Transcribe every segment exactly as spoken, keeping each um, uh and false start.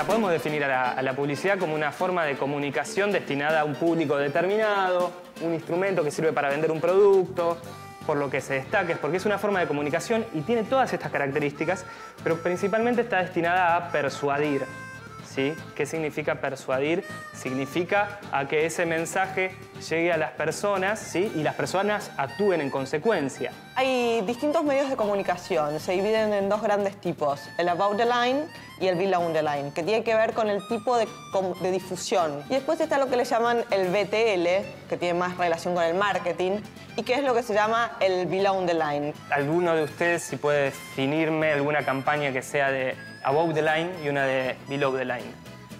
podemos definir a la, a la publicidad como una forma de comunicación destinada a un público determinado, un instrumento que sirve para vender un producto, por lo que se destaca, es porque es una forma de comunicación y tiene todas estas características, pero principalmente está destinada a persuadir. ¿Sí? ¿Qué significa persuadir? Significa a que ese mensaje llegue a las personas, ¿sí? Y las personas actúen en consecuencia. Hay distintos medios de comunicación, se dividen en dos grandes tipos, el above the line y el below the line, que tiene que ver con el tipo de, de difusión. Y después está lo que le llaman el B T L, que tiene más relación con el marketing, y que es lo que se llama el below the line. ¿Alguno de ustedes, si puede definirme alguna campaña que sea de above the line y una de below the line?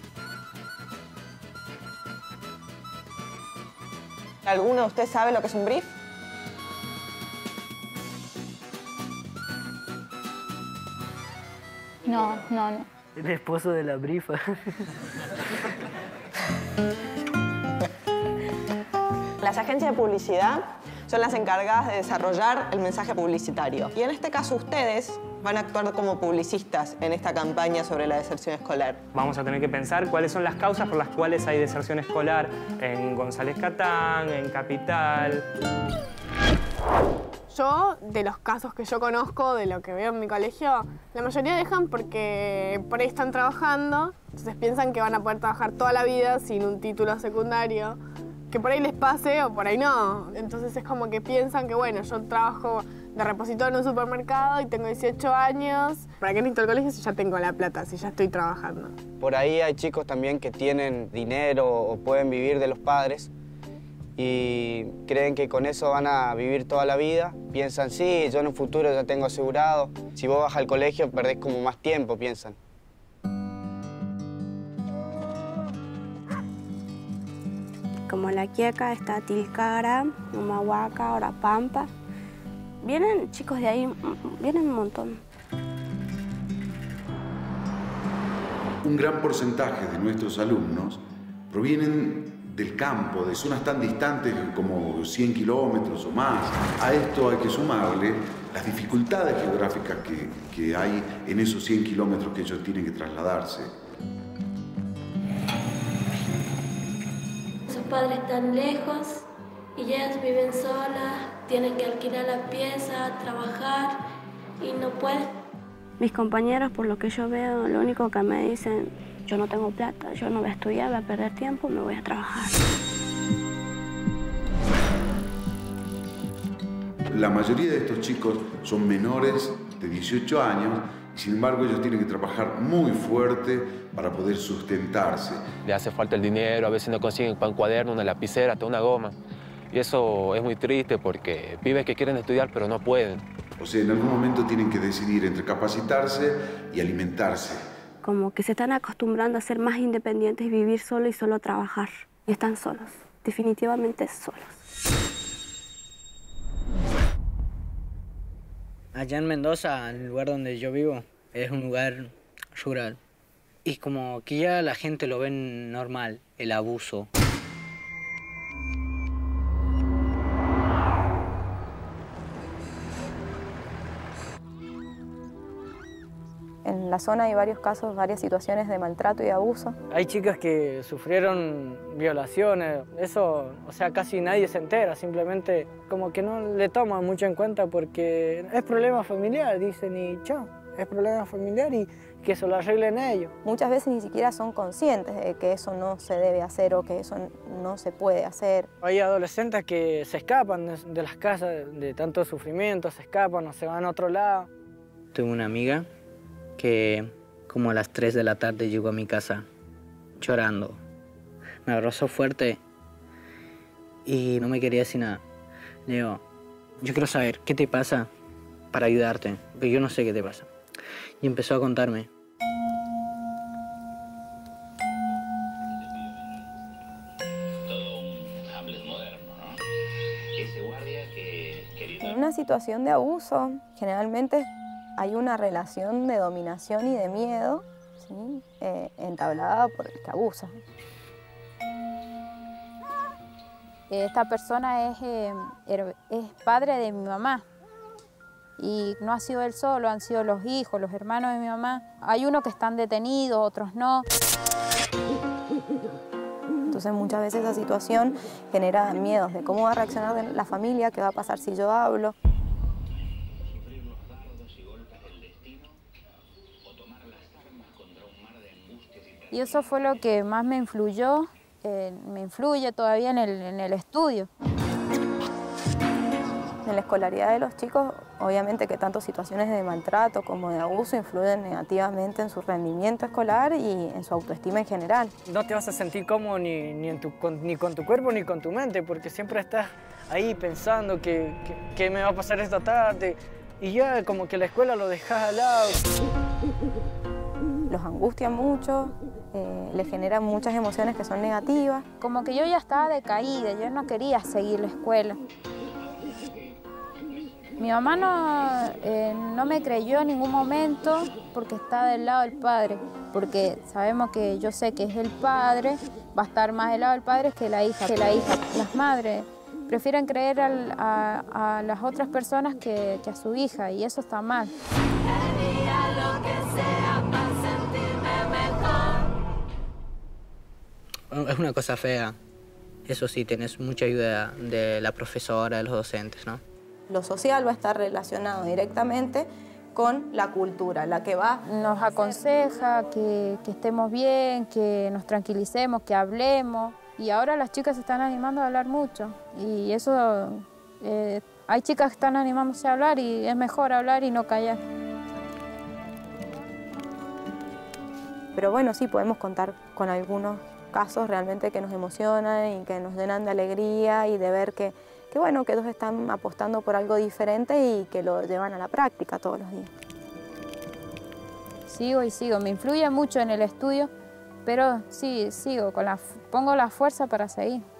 ¿Alguno de ustedes sabe lo que es un brief? No, no, no. El esposo de la brifa. Las agencias de publicidad son las encargadas de desarrollar el mensaje publicitario. Y en este caso ustedes van a actuar como publicistas en esta campaña sobre la deserción escolar. Vamos a tener que pensar cuáles son las causas por las cuales hay deserción escolar en González Catán, en Capital. Yo, de los casos que yo conozco, de lo que veo en mi colegio, la mayoría dejan porque por ahí están trabajando, entonces piensan que van a poder trabajar toda la vida sin un título secundario, que por ahí les pase o por ahí no. Entonces es como que piensan que, bueno, yo trabajo de repositor en un supermercado y tengo dieciocho años. ¿Para qué necesito el colegio si ya tengo la plata, si ya estoy trabajando? Por ahí hay chicos también que tienen dinero o pueden vivir de los padres y creen que con eso van a vivir toda la vida. Piensan, sí, yo en un futuro ya tengo asegurado. Si vos vas al colegio perdés como más tiempo, piensan. Como La Quiaca, está Tilcara, Humahuaca, Orapampa. Vienen chicos de ahí, vienen un montón. Un gran porcentaje de nuestros alumnos provienen del campo, de zonas tan distantes como cien kilómetros o más. A esto hay que sumarle las dificultades geográficas que, que hay en esos cien kilómetros que ellos tienen que trasladarse. Sus padres están lejos y ellas viven solas, tienen que alquilar la pieza, trabajar y no pueden. Mis compañeros, por lo que yo veo, lo único que me dicen, yo no tengo plata, yo no voy a estudiar, voy a perder tiempo, me voy a trabajar. La mayoría de estos chicos son menores de dieciocho años y sin embargo ellos tienen que trabajar muy fuerte para poder sustentarse. Le hace falta el dinero, a veces no consiguen para un cuaderno, una lapicera, hasta una goma. Y eso es muy triste porque pibes que quieren estudiar pero no pueden. O sea, en algún momento tienen que decidir entre capacitarse y alimentarse. Como que se están acostumbrando a ser más independientes y vivir solo y solo trabajar. Y están solos, definitivamente solos. Allá en Mendoza, el lugar donde yo vivo, es un lugar rural. Y como que ya la gente lo ve normal, el abuso. En la zona hay varios casos, varias situaciones de maltrato y abuso. Hay chicas que sufrieron violaciones, eso, o sea, casi nadie se entera, simplemente como que no le toman mucho en cuenta porque es problema familiar, dicen, y chao, es problema familiar y que eso lo arreglen ellos. Muchas veces ni siquiera son conscientes de que eso no se debe hacer o que eso no se puede hacer. Hay adolescentes que se escapan de, de las casas de tanto sufrimiento, se escapan o se van a otro lado. Tuve una amiga que como a las tres de la tarde llegó a mi casa llorando. Me abrazó fuerte y no me quería decir nada. Le digo, yo quiero saber qué te pasa para ayudarte, porque yo no sé qué te pasa. Y empezó a contarme. En una situación de abuso, generalmente hay una relación de dominación y de miedo, ¿sí? eh, entablada por el que abusa. Esta persona es, eh, es padre de mi mamá. Y no ha sido él solo, han sido los hijos, los hermanos de mi mamá. Hay unos que están detenidos, otros no. Entonces muchas veces esa situación genera miedos de cómo va a reaccionar la familia, qué va a pasar si yo hablo. Y eso fue lo que más me influyó, eh, me influye todavía en el, en el estudio. En la escolaridad de los chicos, obviamente que tanto situaciones de maltrato como de abuso influyen negativamente en su rendimiento escolar y en su autoestima en general. No te vas a sentir cómodo ni, ni, en tu, con, ni con tu cuerpo ni con tu mente, porque siempre estás ahí pensando que, que, que me va a pasar esta tarde y ya como que la escuela lo dejas al lado. Los angustia mucho, eh, les generan muchas emociones que son negativas. Como que yo ya estaba decaída, yo no quería seguir la escuela. Mi mamá no, eh, no me creyó en ningún momento porque está del lado del padre, porque sabemos que yo sé que es el padre, va a estar más del lado del padre que la hija. Que la hija. Las madres prefieren creer al, a, a las otras personas que, que a su hija y eso está mal. Es una cosa fea. Eso sí, tenés mucha ayuda de la profesora, de los docentes, ¿no? Lo social va a estar relacionado directamente con la cultura, la que va... Nos aconseja que, que estemos bien, que nos tranquilicemos, que hablemos. Y ahora las chicas se están animando a hablar mucho. Y eso... Eh, hay chicas que están animándose a hablar y es mejor hablar y no callar. Pero bueno, sí, podemos contar con algunos casos realmente que nos emocionan y que nos llenan de alegría y de ver que, que, bueno, que ellos están apostando por algo diferente y que lo llevan a la práctica todos los días. Sigo y sigo, me influye mucho en el estudio, pero sí, sigo, con la, pongo la fuerza para seguir.